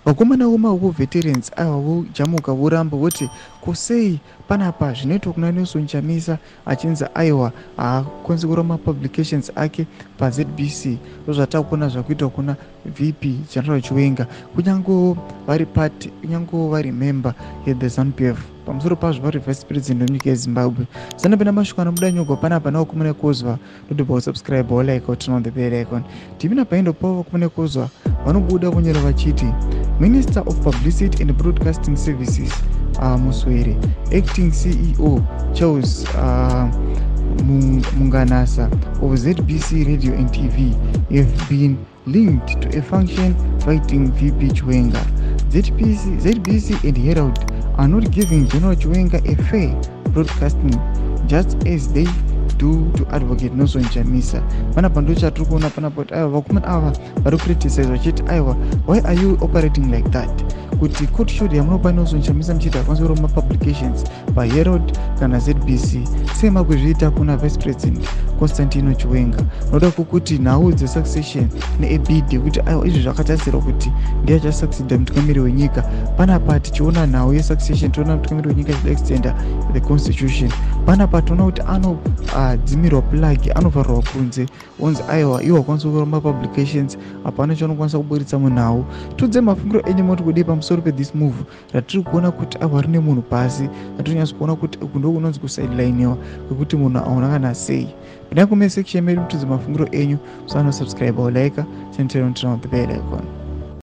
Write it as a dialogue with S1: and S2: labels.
S1: vakomana vomauko veterans ava vojamuka voramba voti kusei panapa zvinoitwa kuna Nelson Chamisa achinzi aiwa haakwanisi kurova mapublications ake paZBC ndozvatakuona zvakuitwa kuna VP General Chiwenga kunyange vari party kunyange vari member yeThe ZANU-PF pamusoro pazvo vari vice president wenyika yeZimbabwe. Sanapenda mashuka anobuda nyogwa panapa nawo kumune kuzwa ndotipa kusubscribe like turn on the bell icon tipina paindo pavo kumune kuzwa vanobuda kunyora vachiti Minister of Publicity and Broadcasting Services Muswere, acting CEO Charles Munganasa of ZBC Radio and TV have been linked to a function fighting VP Chiwenga. ZBC and Herald are not giving General Chiwenga a fair broadcasting just as they do to advocate Nelson Chamisa. Panapa ndo chatiri kuona panapa kuti aiwa vakomana ava vari criticize vachiti aiwa why are you operating like that, kuti court should yamunopa Nelson Chamisa muchiita akwanisa kuroma publications paHerald kana ZBC sema kuzviita kuna vice president Constantino Chiwenga. Noda kuti nhau dzesuccession neebid yekuti aiwa izvi zvakatarisirwa kuti ndiye achasucceda mutungamiri wenyika. Panapa tichiona nhau yesuccession toona mutungamiri wenyika achida extenda the constitution. Panapa toona kuti dzimirwa plug anovarwa kunze onzi aiwa iwo akwanisa kuroma publications hapana chaanokwanisa kuburitsa munhau. Tudze mafungiro enyu moti kudii pamusoro pe-this move ratiri kuona kuti aiwa rine munhu pasi ratonyatsa kuona kuti uku ndo kunonzi kusideliniwa kwekuti munhu aona kana sei. Pinai kume section medu mutudze mafungiro enyu, musano subscribe or like, turn on the bell icon.